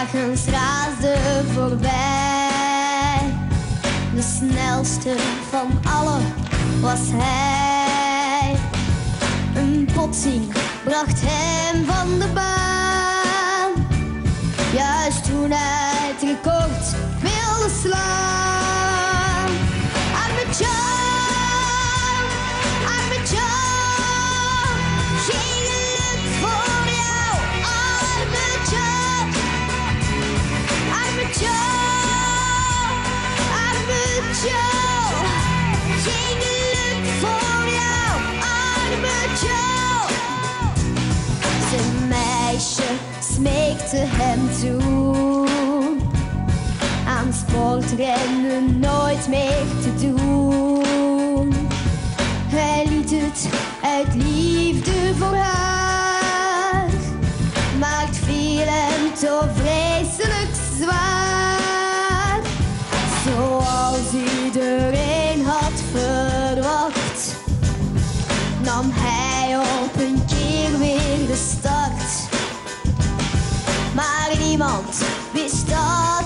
wagens raasden voorbij. De snelste van allen was hij. Een botsing bracht hem van de baan, juist toen hij het record wilde slaan. Arme Joe, arme Joe, geen geluk voor jou. Arme Joe, arme Joe, arme Joe, geen geluk voor jou. Arme Joe. Zijn meisje smeekte hem toe aan sportrennen nooit meer te doen. Hij liet het uit liefde voor haar, maar het viel hem zo vreselijk zwaar. Zoals iedereen had verwacht, nam hij op een keer weer de start. Maar niemand wist dat